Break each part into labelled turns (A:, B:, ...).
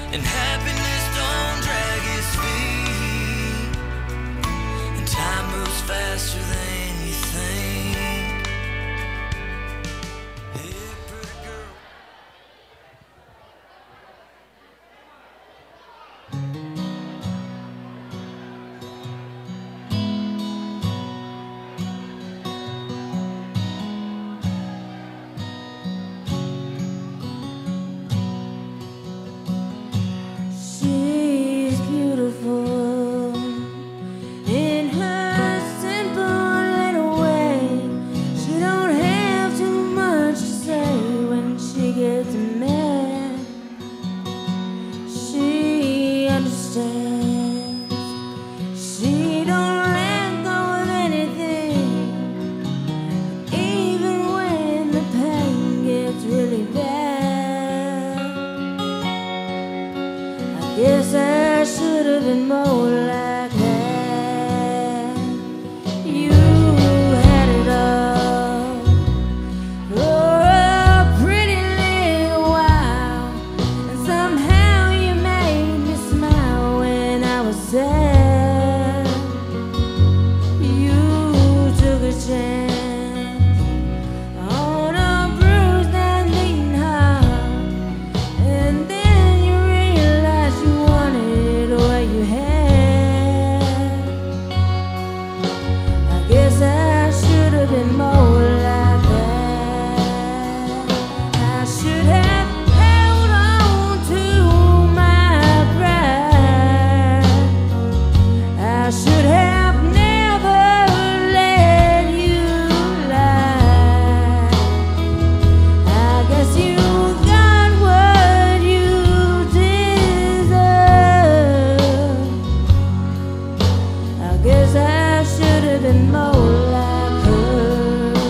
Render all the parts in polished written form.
A: and happiness don't drag its feet, and time moves faster than you think. Hey, pretty girl.
B: She's beautiful in her simple little way. She don't have too much to say when she gets mad. She understands. She don't let go of anything, even when the pain gets really bad. Guess I should have been more like that. You had it all for a pretty little while, and somehow you made me smile when I was sad. You took a chance on a bruised and beaten heart, and then you realized you wanted what you had. I guess I should have been more like that. I should have held on to my pride. I should have never let you lie. I guess you got what you deserve. I guess I should have been more like her.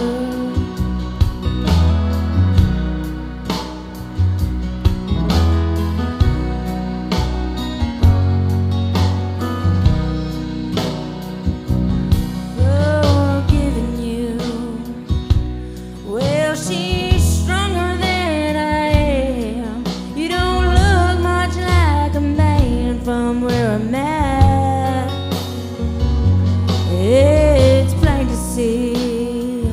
B: Forgiving you, well, she's stronger than I am. You don't look much like a man from where I'm at. It's plain to see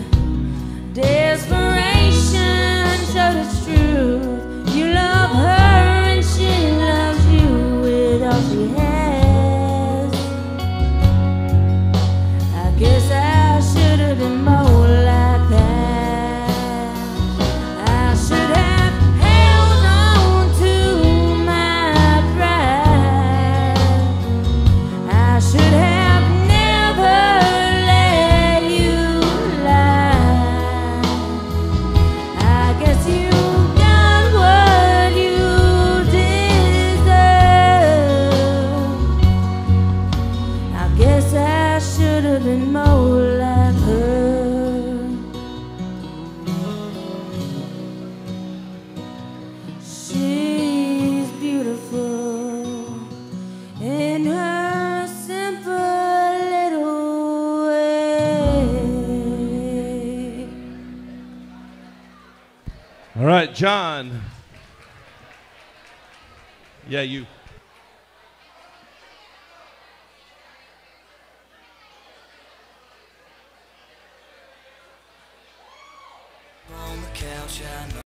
B: desperation showed its truth. You love her and she loves you with all she has. I guess I should have been more like that. I should have held on to my pride. I should have never let you lie. I guess you got what you deserve. I guess I should have been more like her. She's beautiful in her simple little way.
C: All right, John. Yeah, you.
A: On the couch, I know.